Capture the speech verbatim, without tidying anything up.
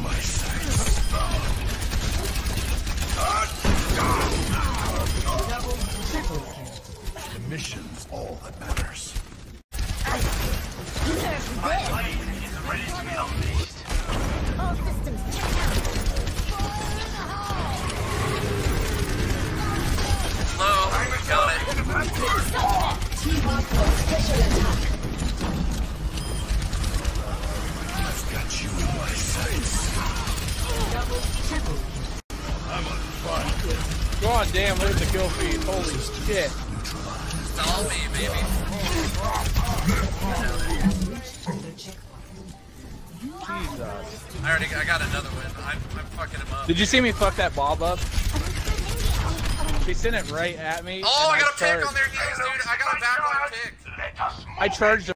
my sights. The mission's all that matters. My light is ready to be unleashed. All systems check out. Low, got it. Special attack. I've got you in my sights. Double triple. I'm on fire. God damn, there's the kill feed. Holy shit. It's all me, baby. Jesus. I already I got another win. I'm, I'm fucking him up. Did you see me fuck that Bob up? He sent it right at me. Oh, I and got a charged. pick on their heels, dude. I got a back on pick. I charged him.